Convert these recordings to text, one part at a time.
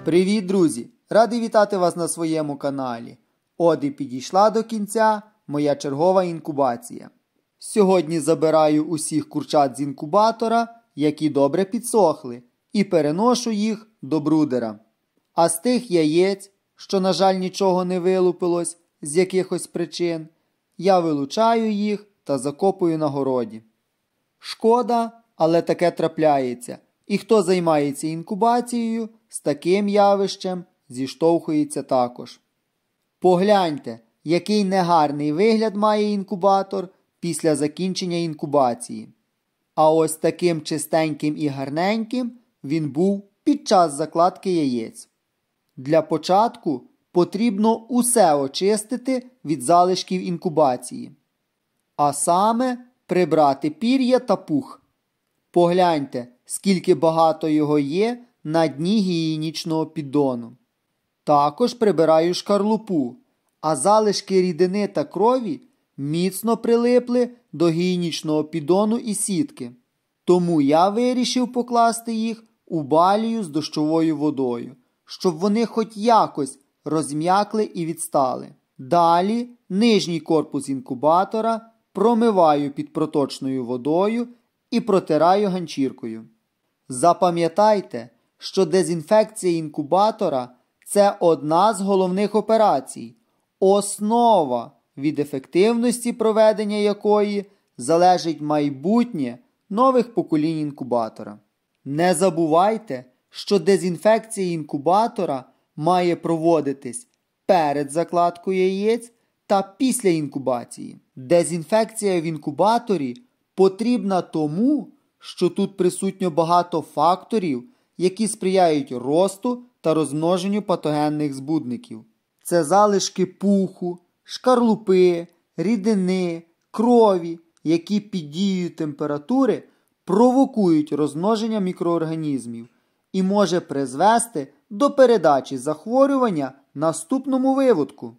Привіт, друзі! Радий вітати вас на своєму каналі. От і підійшла до кінця моя чергова інкубація. Сьогодні забираю усіх курчат з інкубатора, які добре підсохли, і переношу їх до брудера. А з тих яєць, що, на жаль, нічого не вилупилось з якихось причин, я вилучаю їх та закопую на городі. Шкода, але таке трапляється. І хто займається інкубацією, з таким явищем зіштовхується також. Погляньте, який негарний вигляд має інкубатор після закінчення інкубації. А ось таким чистеньким і гарненьким він був під час закладки яєць. Для початку потрібно усе очистити від залишків інкубації. А саме прибрати пір'я та пух. Погляньте, скільки багато його є на дні гігієнічного піддону. Також прибираю шкарлупу, а залишки рідини та крові міцно прилипли до гігієнічного піддону і сітки. Тому я вирішив покласти їх у балію з дощовою водою, щоб вони хоч якось розм'якли і відстали. Далі нижній корпус інкубатора промиваю під проточною водою і протираю ганчіркою. Запам'ятайте, що дезінфекція інкубатора – це одна з головних операцій, основа, від ефективності проведення якої залежить майбутнє нових поколінь інкубатора. Не забувайте, що дезінфекція інкубатора має проводитись перед закладкою яєць та після інкубації. Дезінфекція в інкубаторі потрібна тому, що тут присутньо багато факторів, які сприяють росту та розмноженню патогенних збудників. Це залишки пуху, шкарлупи, рідини, крові, які під дією температури провокують розмноження мікроорганізмів і може призвести до передачі захворювання наступному виводку.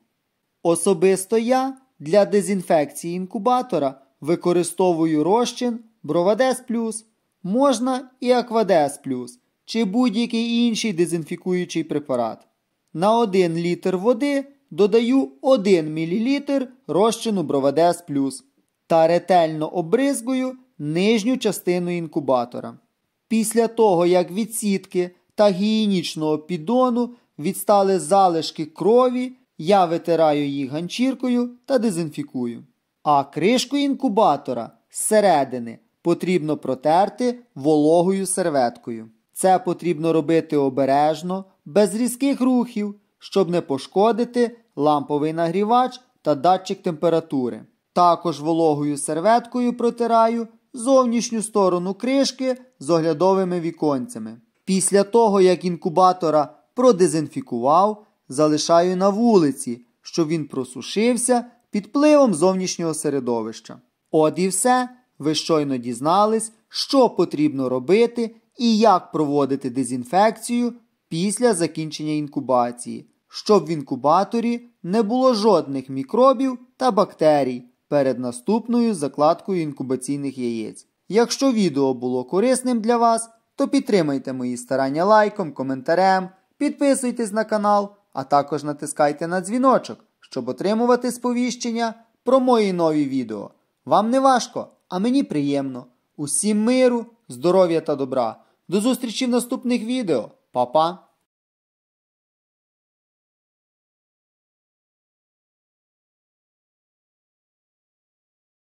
Особисто я для дезінфекції інкубатора використовую розчин Бровадез Плюс, можна і Аквадез Плюс, чи будь-який інший дезінфікуючий препарат. На 1 літр води додаю 1 мл розчину Бровадез Плюс та ретельно обризгую нижню частину інкубатора. Після того, як від сітки та гігієнічного піддону відстали залишки крові, я витираю їх ганчіркою та дезінфікую. А кришку інкубатора зсередини потрібно протерти вологою серветкою. Це потрібно робити обережно, без різких рухів, щоб не пошкодити ламповий нагрівач та датчик температури. Також вологою серветкою протираю зовнішню сторону кришки з оглядовими віконцями. Після того, як інкубатора продезінфікував, залишаю на вулиці, щоб він просушився під впливом зовнішнього середовища. От і все. Ви щойно дізнались, що потрібно робити і як проводити дезінфекцію після закінчення інкубації, щоб в інкубаторі не було жодних мікробів та бактерій перед наступною закладкою інкубаційних яєць. Якщо відео було корисним для вас, то підтримайте мої старання лайком, коментарем, підписуйтесь на канал, а також натискайте на дзвіночок, щоб отримувати сповіщення про мої нові відео. Вам не важко, а мені приємно. Усім миру, здоров'я та добра. До зустрічі в наступних відео. Па-па!